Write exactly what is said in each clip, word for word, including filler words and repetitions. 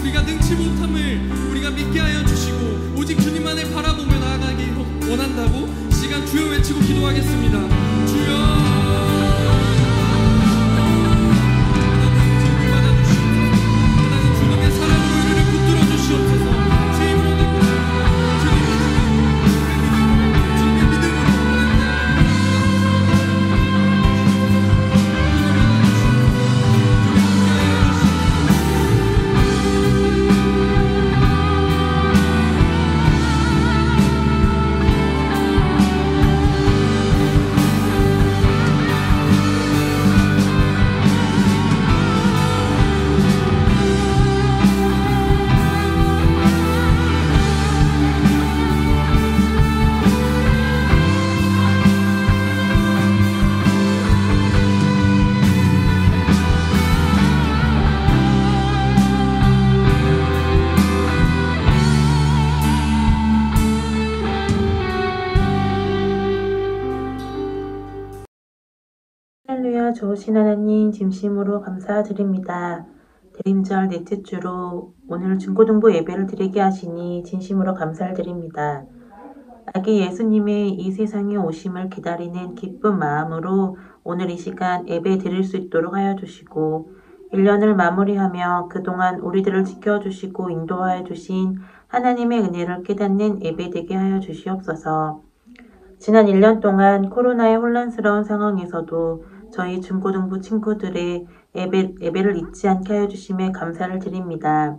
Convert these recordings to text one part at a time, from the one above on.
우리가 능치 못함을 우리가 믿게 하여 주시고 오직 주님만을 바라보며 나아가기 원한다고 시간 주여 외치고 기도하겠습니다. 주여 할렐루야. 좋으신 하나님 진심으로 감사드립니다. 대림절 넷째 주로 오늘 중고등부 예배를 드리게 하시니 진심으로 감사를 드립니다. 아기 예수님의 이 세상에 오심을 기다리는 기쁜 마음으로 오늘 이 시간 예배 드릴 수 있도록 하여 주시고 일 년을 마무리하며 그동안 우리들을 지켜주시고 인도하여 주신 하나님의 은혜를 깨닫는 예배 되게 하여 주시옵소서. 지난 일 년 동안 코로나의 혼란스러운 상황에서도 저희 중고등부 친구들의 예배, 예배를 잊지 않게 하여 주심에 감사를 드립니다.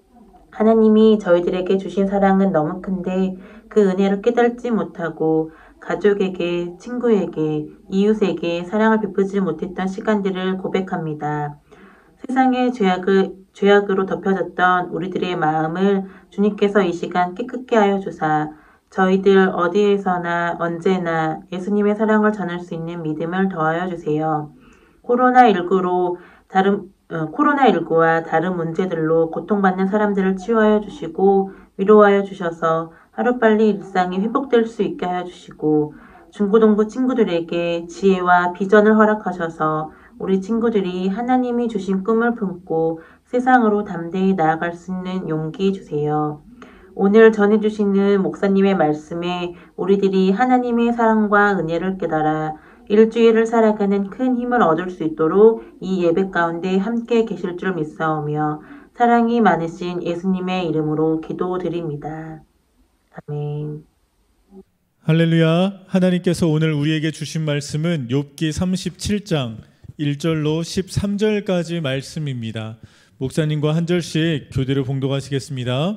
하나님이 저희들에게 주신 사랑은 너무 큰데 그 은혜를 깨닫지 못하고 가족에게, 친구에게, 이웃에게 사랑을 베푸지 못했던 시간들을 고백합니다. 세상의 죄악을, 죄악으로 덮여졌던 우리들의 마음을 주님께서 이 시간 깨끗게 하여 주사 저희들 어디에서나 언제나 예수님의 사랑을 전할 수 있는 믿음을 더하여 주세요. 코로나십구로 다른, 어, 코로나십구와 다른 문제들로 고통받는 사람들을 치유하여 주시고 위로하여 주셔서 하루빨리 일상이 회복될 수 있게 하여 주시고 중고등부 친구들에게 지혜와 비전을 허락하셔서 우리 친구들이 하나님이 주신 꿈을 품고 세상으로 담대히 나아갈 수 있는 용기 주세요. 오늘 전해주시는 목사님의 말씀에 우리들이 하나님의 사랑과 은혜를 깨달아 일주일을 살아가는 큰 힘을 얻을 수 있도록 이 예배 가운데 함께 계실 줄 믿사오며 사랑이 많으신 예수님의 이름으로 기도드립니다. 아멘. 할렐루야. 하나님께서 오늘 우리에게 주신 말씀은 욥기 삼십칠 장 일 절로 십삼 절까지 말씀입니다. 목사님과 한 절씩 교대로 봉독하시겠습니다.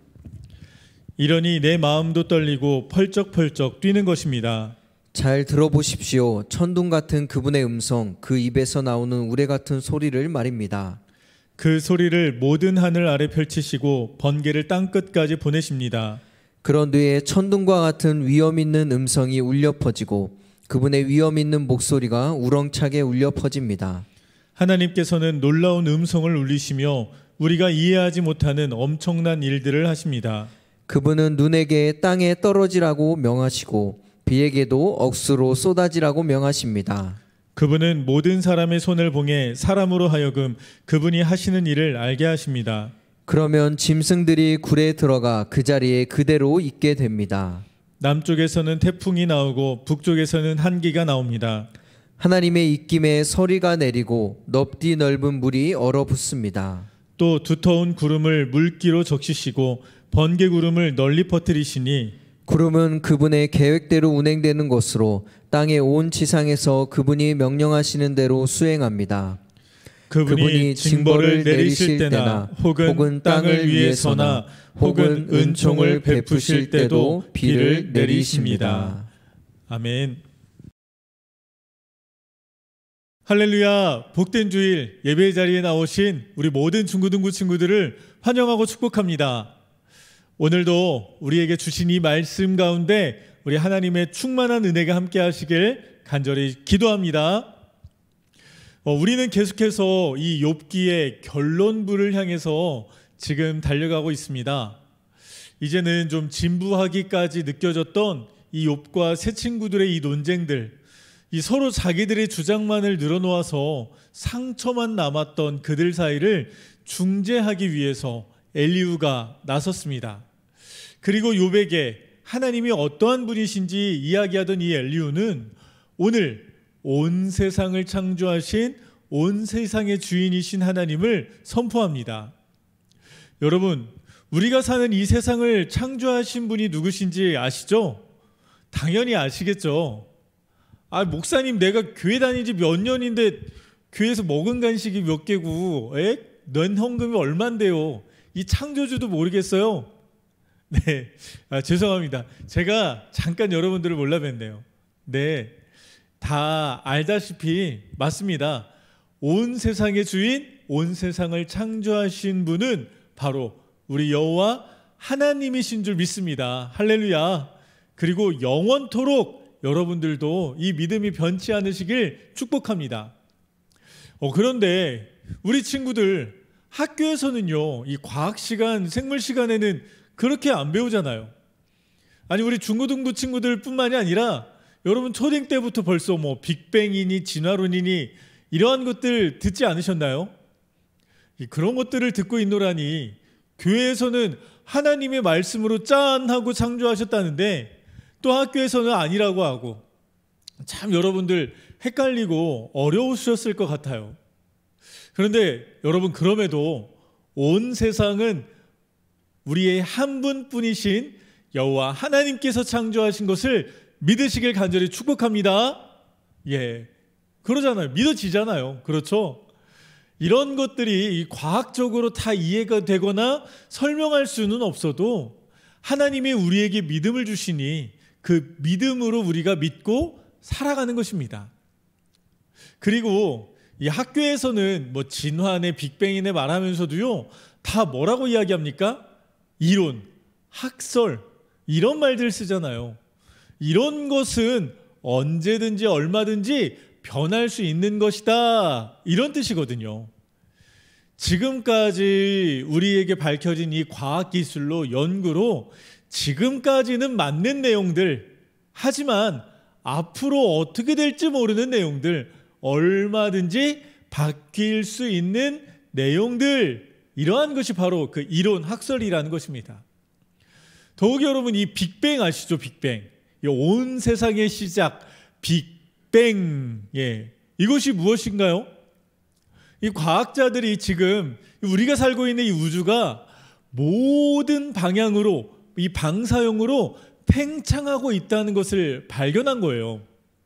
이러니 내 마음도 떨리고 펄쩍펄쩍 뛰는 것입니다. 잘 들어보십시오. 천둥 같은 그분의 음성, 그 입에서 나오는 우레 같은 소리를 말입니다. 그 소리를 모든 하늘 아래 펼치시고 번개를 땅끝까지 보내십니다. 그런 뒤에 천둥과 같은 위엄 있는 음성이 울려 퍼지고 그분의 위엄 있는 목소리가 우렁차게 울려 퍼집니다. 하나님께서는 놀라운 음성을 울리시며 우리가 이해하지 못하는 엄청난 일들을 하십니다. 그분은 눈에게 땅에 떨어지라고 명하시고 비에게도 억수로 쏟아지라고 명하십니다. 그분은 모든 사람의 손을 봉해 사람으로 하여금 그분이 하시는 일을 알게 하십니다. 그러면 짐승들이 굴에 들어가 그 자리에 그대로 있게 됩니다. 남쪽에서는 태풍이 나오고 북쪽에서는 한기가 나옵니다. 하나님의 입김에 서리가 내리고 넓디 넓은 물이 얼어붙습니다. 또 두터운 구름을 물기로 적시시고 번개 구름을 널리 퍼뜨리시니 구름은 그분의 계획대로 운행되는 것으로 땅의 온 지상에서 그분이 명령하시는 대로 수행합니다. 그분이, 그분이 징벌을 내리실 때나 혹은, 혹은 땅을 위해서나 혹은 은총을 베푸실 때도 비를 내리십니다. 아멘. 할렐루야. 복된 주일 예배 자리에 나오신 우리 모든 중고등부 친구들을 환영하고 축복합니다. 오늘도 우리에게 주신 이 말씀 가운데 우리 하나님의 충만한 은혜가 함께 하시길 간절히 기도합니다. 어, 우리는 계속해서 이 욥기의 결론부를 향해서 지금 달려가고 있습니다. 이제는 좀 진부하기까지 느껴졌던 이 욥과 새 친구들의 이 논쟁들, 이 서로 자기들의 주장만을 늘어놓아서 상처만 남았던 그들 사이를 중재하기 위해서 엘리후가 나섰습니다. 그리고 욥에게 하나님이 어떠한 분이신지 이야기하던 이 엘리후는 오늘 온 세상을 창조하신 온 세상의 주인이신 하나님을 선포합니다. 여러분, 우리가 사는 이 세상을 창조하신 분이 누구신지 아시죠? 당연히 아시겠죠. 아, 목사님, 내가 교회 다닌 지 몇 년인데 교회에서 먹은 간식이 몇 개고 에? 낸 헌금이 얼만데요? 이 창조주도 모르겠어요? 네, 아, 죄송합니다. 제가 잠깐 여러분들을 몰라뵀네요. 네, 다 알다시피 맞습니다. 온 세상의 주인, 온 세상을 창조하신 분은 바로 우리 여호와 하나님이신 줄 믿습니다. 할렐루야. 그리고 영원토록 여러분들도 이 믿음이 변치 않으시길 축복합니다. 어, 그런데 우리 친구들 학교에서는요, 이 과학 시간, 생물 시간에는 그렇게 안 배우잖아요. 아니, 우리 중고등부 친구들 뿐만이 아니라 여러분 초딩 때부터 벌써 뭐 빅뱅이니 진화론이니 이러한 것들 듣지 않으셨나요? 그런 것들을 듣고 있노라니 교회에서는 하나님의 말씀으로 짠 하고 창조하셨다는데 또 학교에서는 아니라고 하고, 참 여러분들 헷갈리고 어려우셨을 것 같아요. 그런데 여러분, 그럼에도 온 세상은 우리의 한 분뿐이신 여호와 하나님께서 창조하신 것을 믿으시길 간절히 축복합니다. 예, 그러잖아요. 믿어지잖아요. 그렇죠? 이런 것들이 과학적으로 다 이해가 되거나 설명할 수는 없어도 하나님이 우리에게 믿음을 주시니 그 믿음으로 우리가 믿고 살아가는 것입니다. 그리고 이 학교에서는 뭐 진화네 빅뱅이네 말하면서도요, 다 뭐라고 이야기합니까? 이론, 학설, 이런 말들 쓰잖아요. 이런 것은 언제든지 얼마든지 변할 수 있는 것이다, 이런 뜻이거든요. 지금까지 우리에게 밝혀진 이 과학기술로, 연구로 지금까지는 맞는 내용들, 하지만 앞으로 어떻게 될지 모르는 내용들, 얼마든지 바뀔 수 있는 내용들, 이러한 것이 바로 그 이론, 학설이라는 것입니다. 더욱이 여러분, 이 빅뱅 아시죠? 빅뱅. 온 세상의 시작, 빅뱅. 예, 이것이 무엇인가요? 이 과학자들이 지금 우리가 살고 있는 이 우주가 모든 방향으로, 이 방사형으로 팽창하고 있다는 것을 발견한 거예요.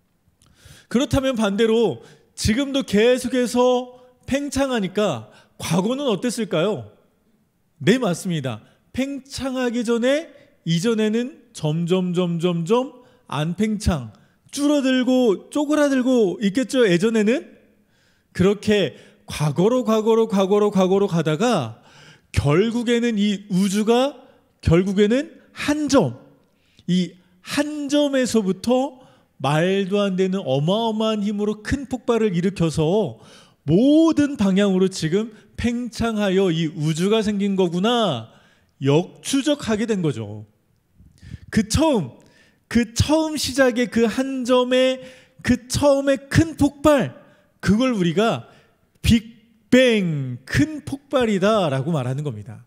그렇다면 반대로 지금도 계속해서 팽창하니까 과거는 어땠을까요? 네, 맞습니다. 팽창하기 전에 이전에는 점점 점점 점 안 팽창, 줄어들고 쪼그라들고 있겠죠. 예전에는 그렇게 과거로 과거로 과거로 과거로 가다가 결국에는 이 우주가 결국에는 한 점, 이 한 점에서부터 말도 안 되는 어마어마한 힘으로 큰 폭발을 일으켜서 모든 방향으로 지금 팽창하여 이 우주가 생긴 거구나, 역추적하게 된 거죠. 그 처음, 그 처음 시작의 그 한 점의 그 처음의 큰 폭발, 그걸 우리가 빅뱅, 큰 폭발이다라고 말하는 겁니다.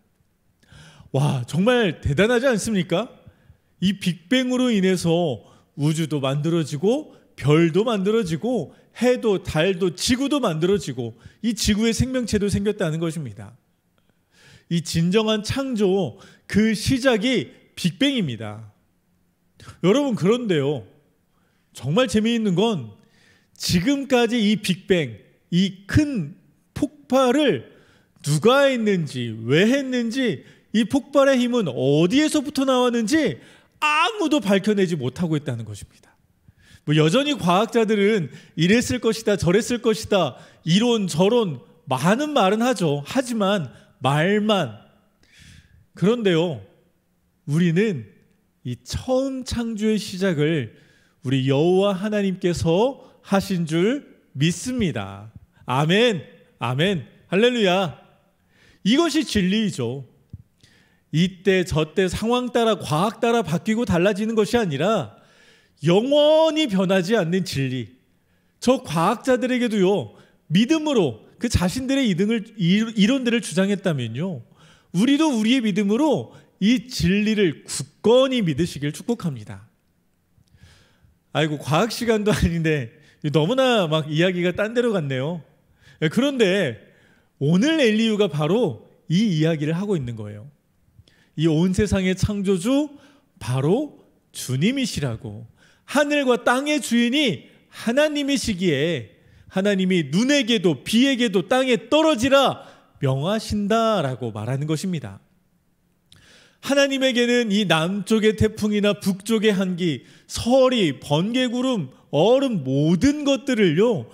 와, 정말 대단하지 않습니까? 이 빅뱅으로 인해서 우주도 만들어지고 별도 만들어지고 해도 달도 지구도 만들어지고 이 지구의 생명체도 생겼다는 것입니다. 이 진정한 창조, 그 시작이 빅뱅입니다. 여러분, 그런데요, 정말 재미있는 건 지금까지 이 빅뱅, 이 큰 폭발을 누가 했는지, 왜 했는지, 이 폭발의 힘은 어디에서부터 나왔는지 아무도 밝혀내지 못하고 있다는 것입니다. 뭐 여전히 과학자들은 이랬을 것이다, 저랬을 것이다, 이론 저론 많은 말은 하죠. 하지만 말만. 그런데요, 우리는 이 처음 창조의 시작을 우리 여호와 하나님께서 하신 줄 믿습니다. 아멘, 아멘, 할렐루야. 이것이 진리이죠. 이때 저때 상황 따라, 과학 따라 바뀌고 달라지는 것이 아니라 영원히 변하지 않는 진리. 저 과학자들에게도요, 믿음으로 그 자신들의 이등을, 이론들을 주장했다면요, 우리도 우리의 믿음으로 이 진리를 굳건히 믿으시길 축복합니다. 아이고, 과학 시간도 아닌데 너무나 막 이야기가 딴 데로 갔네요. 그런데 오늘 엘리후가 바로 이 이야기를 하고 있는 거예요. 이 온 세상의 창조주 바로 주님이시라고, 하늘과 땅의 주인이 하나님이시기에 하나님이 눈에게도 비에게도 땅에 떨어지라 명하신다라고 말하는 것입니다. 하나님에게는 이 남쪽의 태풍이나 북쪽의 한기, 서리, 번개구름, 얼음 모든 것들을요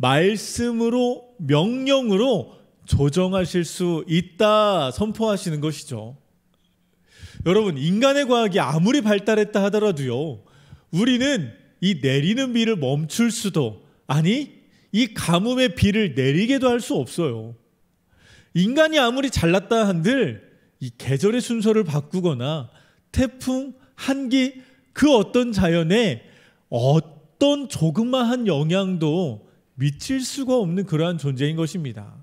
말씀으로, 명령으로 조정하실 수 있다 선포하시는 것이죠. 여러분, 인간의 과학이 아무리 발달했다 하더라도요 우리는 이 내리는 비를 멈출 수도, 아니 이 가뭄의 비를 내리게도 할 수 없어요. 인간이 아무리 잘났다 한들 이 계절의 순서를 바꾸거나 태풍, 한기, 그 어떤 자연에 어떤 조그마한 영향도 미칠 수가 없는 그러한 존재인 것입니다.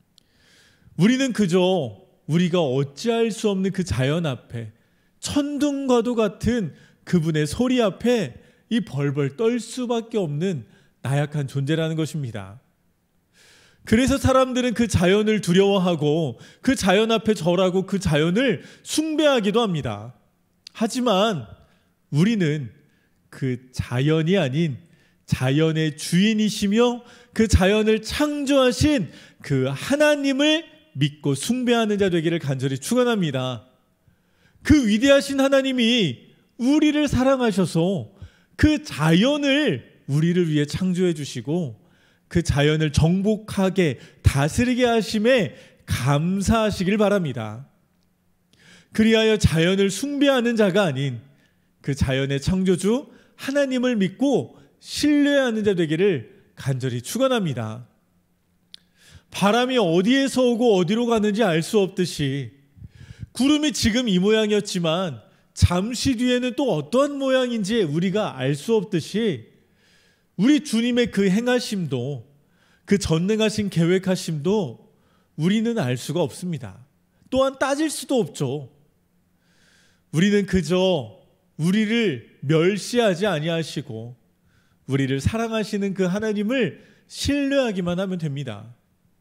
우리는 그저 우리가 어찌할 수 없는 그 자연 앞에, 천둥과도 같은 그분의 소리 앞에 이 벌벌 떨 수밖에 없는 나약한 존재라는 것입니다. 그래서 사람들은 그 자연을 두려워하고 그 자연 앞에 절하고 그 자연을 숭배하기도 합니다. 하지만 우리는 그 자연이 아닌 자연의 주인이시며 그 자연을 창조하신 그 하나님을 믿고 숭배하는 자 되기를 간절히 축원합니다. 그 위대하신 하나님이 우리를 사랑하셔서 그 자연을 우리를 위해 창조해 주시고 그 자연을 정복하게 다스리게 하심에 감사하시길 바랍니다. 그리하여 자연을 숭배하는 자가 아닌 그 자연의 창조주 하나님을 믿고 신뢰하는 자 되기를 간절히 축원합니다. 바람이 어디에서 오고 어디로 가는지 알 수 없듯이 구름이 지금 이 모양이었지만 잠시 뒤에는 또 어떠한 모양인지 우리가 알 수 없듯이 우리 주님의 그 행하심도, 그 전능하신 계획하심도 우리는 알 수가 없습니다. 또한 따질 수도 없죠. 우리는 그저 우리를 멸시하지 아니하시고 우리를 사랑하시는 그 하나님을 신뢰하기만 하면 됩니다.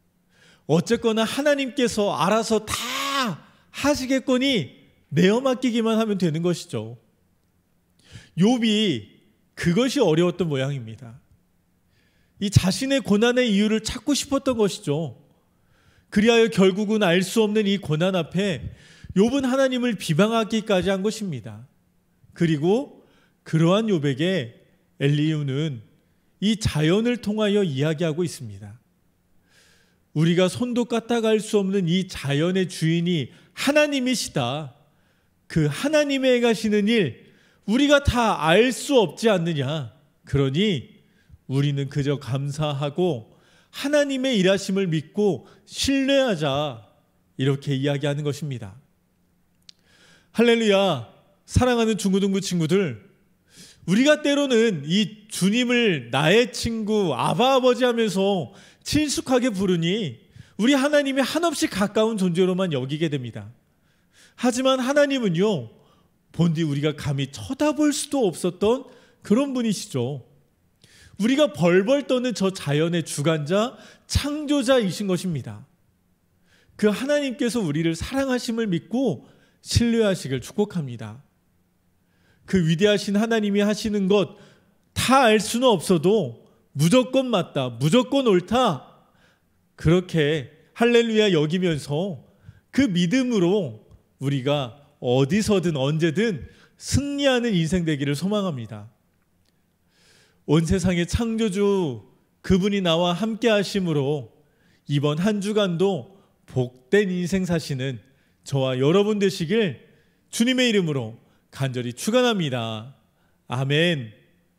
어쨌거나 하나님께서 알아서 다 하시겠거니 내어 맡기기만 하면 되는 것이죠. 욥이 그것이 어려웠던 모양입니다. 이 자신의 고난의 이유를 찾고 싶었던 것이죠. 그리하여 결국은 알 수 없는 이 고난 앞에 욥은 하나님을 비방하기까지 한 것입니다. 그리고 그러한 욥에게 엘리후는 이 자연을 통하여 이야기하고 있습니다. 우리가 손도 까딱할 수 없는 이 자연의 주인이 하나님이시다. 그 하나님의 행하시는 일 우리가 다 알 수 없지 않느냐. 그러니 우리는 그저 감사하고 하나님의 일하심을 믿고 신뢰하자, 이렇게 이야기하는 것입니다. 할렐루야. 사랑하는 중고등부 친구들, 우리가 때로는 이 주님을 나의 친구, 아바 아버지 하면서 친숙하게 부르니 우리 하나님이 한없이 가까운 존재로만 여기게 됩니다. 하지만 하나님은요, 본디 우리가 감히 쳐다볼 수도 없었던 그런 분이시죠. 우리가 벌벌 떠는 저 자연의 주관자, 창조자이신 것입니다. 그 하나님께서 우리를 사랑하심을 믿고 신뢰하시길 축복합니다. 그 위대하신 하나님이 하시는 것 다 알 수는 없어도 무조건 맞다, 무조건 옳다, 그렇게 할렐루야 여기면서 그 믿음으로 우리가 어디서든 언제든 승리하는 인생 되기를 소망합니다. 온 세상의 창조주 그분이 나와 함께 하심으로 이번 한 주간도 복된 인생 사시는 저와 여러분 되시길 주님의 이름으로 간절히 축원합니다. 아멘.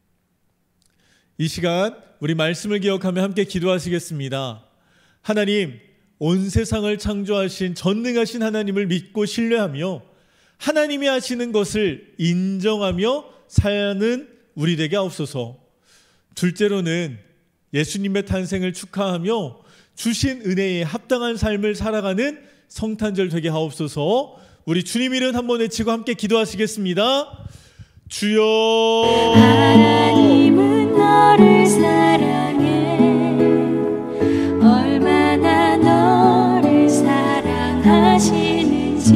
이 시간 우리 말씀을 기억하며 함께 기도하시겠습니다. 하나님, 온 세상을 창조하신 전능하신 하나님을 믿고 신뢰하며 하나님이 하시는 것을 인정하며 사는 우리 되게 하옵소서. 둘째로는 예수님의 탄생을 축하하며 주신 은혜에 합당한 삶을 살아가는 성탄절 되게 하옵소서. 우리 주님 이름 한번 외치고 함께 기도하시겠습니다. 주여, 하나님은 너를 사랑해. 얼마나 너를 사랑하시는지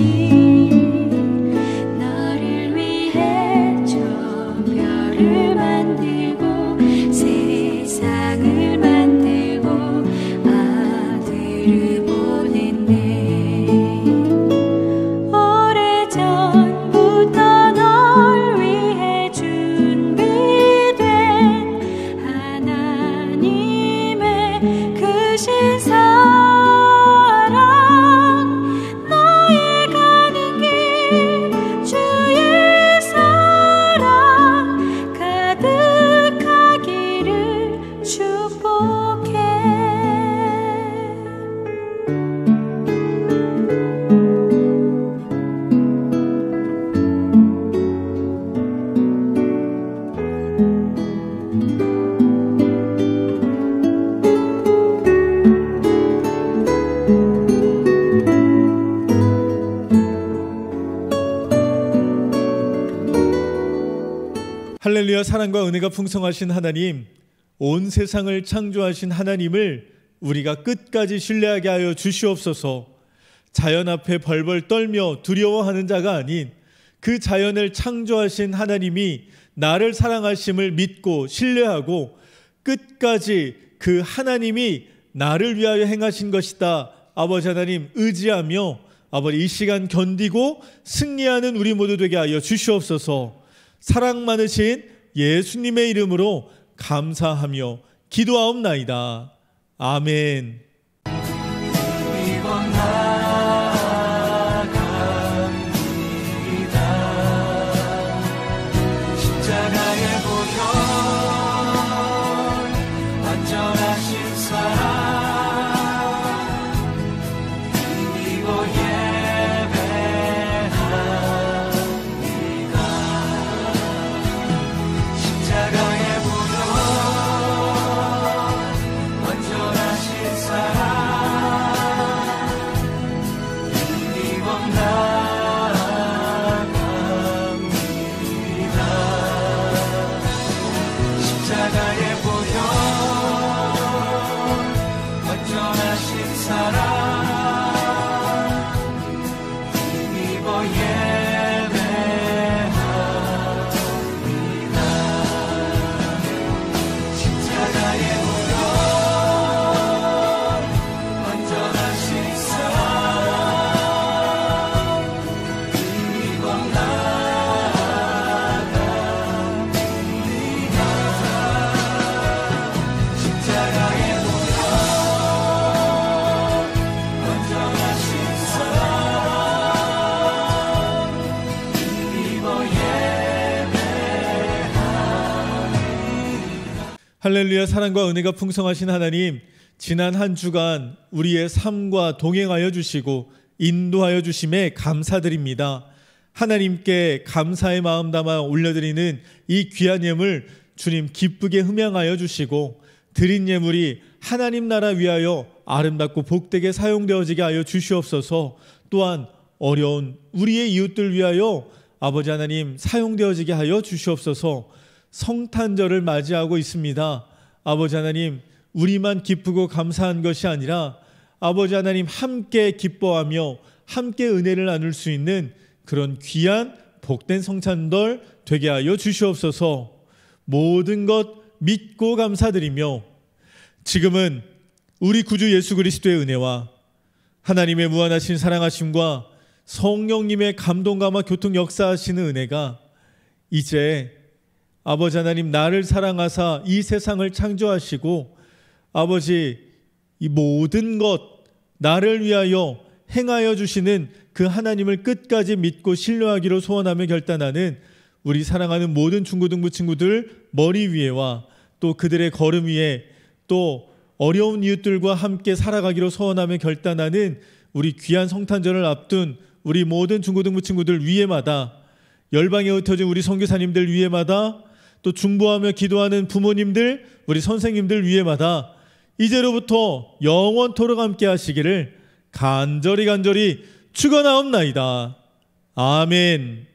너를 위해 저 별을 만들고 세상을 만들고 아들을 보냈네. 오래전부터 널 위해 준비된 하나님의 크신 사랑, 너의 가는 길 주의 사랑 가득하기를 축복해. 할렐루야. 사랑과 은혜가 풍성하신 하나님, 온 세상을 창조하신 하나님을 우리가 끝까지 신뢰하게 하여 주시옵소서. 자연 앞에 벌벌 떨며 두려워하는 자가 아닌 그 자연을 창조하신 하나님이 나를 사랑하심을 믿고 신뢰하고 끝까지 그 하나님이 나를 위하여 행하신 것이다, 아버지 하나님 의지하며 아버지 이 시간 견디고 승리하는 우리 모두 되게 하여 주시옵소서. 사랑 많으신 예수님의 이름으로 감사하며 기도하옵나이다. 아멘. 십자가의 보혈 완전하신 사랑 드리고 예배합니다. 십자가의 보혈 완전하신 사랑 드리고 나아갑니다. 십자가의 보혈 완전하신 사랑 드리고 예배합니다. 십자가의 보혈 완전하신 사랑 드리고 나아갑니다. 십자가의 보혈 완전하신 사랑 드리고 예배합니다. 할렐루야. 사랑과 은혜가 풍성하신 하나님, 지난 한 주간 우리의 삶과 동행하여 주시고 인도하여 주심에 감사드립니다. 하나님께 감사의 마음 담아 올려드리는 이 귀한 예물 주님 기쁘게 흠양하여 주시고 드린 예물이 하나님 나라 위하여 아름답고 복되게 사용되어지게 하여 주시옵소서. 또한 어려운 우리의 이웃들 위하여 아버지 하나님 사용되어지게 하여 주시옵소서. 성탄절을 맞이하고 있습니다. 아버지 하나님, 우리만 기쁘고 감사한 것이 아니라 아버지 하나님 함께 기뻐하며 함께 은혜를 나눌 수 있는 그런 귀한 복된 성탄절 되게 하여 주시옵소서. 모든 것 믿고 감사드리며 지금은 우리 구주 예수 그리스도의 은혜와 하나님의 무한하신 사랑하심과 성령님의 감동감화 교통 역사하시는 은혜가 이제 아버지 하나님 나를 사랑하사 이 세상을 창조하시고 아버지 이 모든 것 나를 위하여 행하여 주시는 그 하나님을 끝까지 믿고 신뢰하기로 소원하며 결단하는 우리 사랑하는 모든 중고등부 친구들 머리 위에와 또 그들의 걸음 위에 또 어려운 이웃들과 함께 살아가기로 소원하며 결단하는 우리 귀한 성탄절을 앞둔 우리 모든 중고등부 친구들 위에마다, 열방에 흩어진 우리 선교사님들 위에마다, 또 중보하며 기도하는 부모님들, 우리 선생님들 위에마다 이제로부터 영원토록 함께 하시기를 간절히 간절히 축원하옵나이다. 아멘.